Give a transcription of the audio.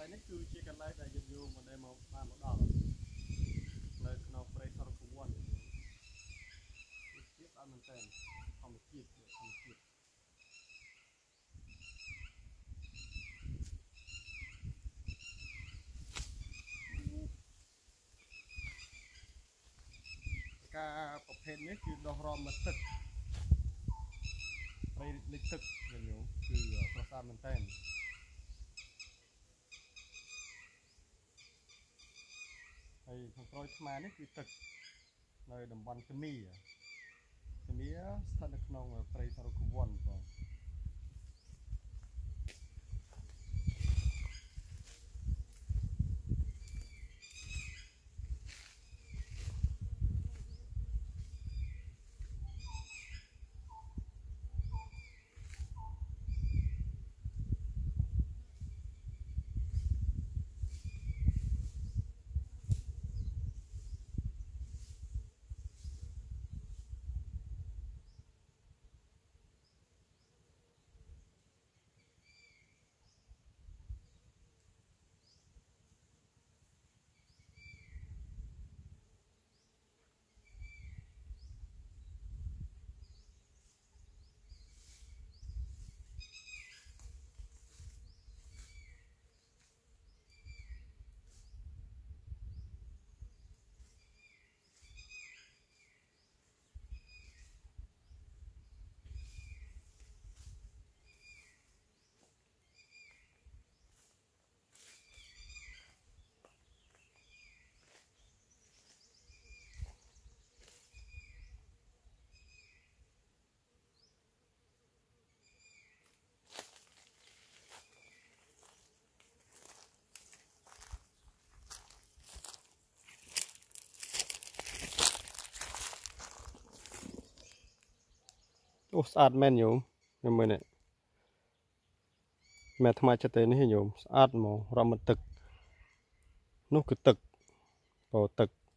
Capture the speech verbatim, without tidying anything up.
នេះគឺជាកន្លែងដែលយើងយកមកដែលមកបានមកដល់នៅក្នុងព្រៃសរគវ័នជាតិអត់មែនតើធម្មជាតិធម្មជាតិការប្រភេទនេះគឺដុះរំមកទឹកព្រៃលិចទឹកយើងយល់គឺស្រស់ស្អាតមែនតើហើយខាងក្រោយឆ្មានេះគឺទឹកនៅតំបន់គនីគនីស្ថិតនៅក្នុងព្រៃសរគវ័នបងអូស្អាតមែនញោមខ្ញុំមើលនេះមែនថ្មចិត្តទេនេះញោមស្អាតហ្មងរំមកទឹកនោះគឺទឹកពោទឹក